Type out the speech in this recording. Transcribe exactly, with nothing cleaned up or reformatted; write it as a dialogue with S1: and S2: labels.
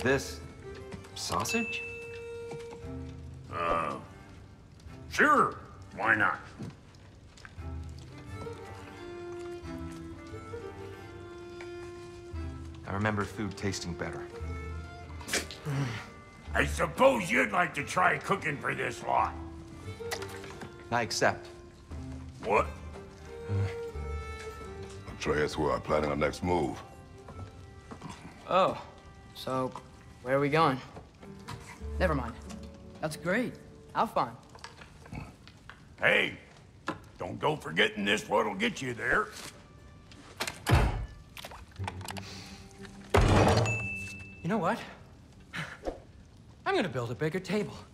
S1: is this? Sausage?
S2: Uh, sure. Why not?
S1: I remember food tasting better.
S2: I suppose you'd like to try cooking for this lot.
S1: I accept.
S2: What?
S3: Atreus, we are planning our next move.
S4: Oh, so where are we going? Never mind. That's great. How fun.
S2: Hey, don't go forgetting this what'll get you there.
S4: You know what? I'm gonna build a bigger table.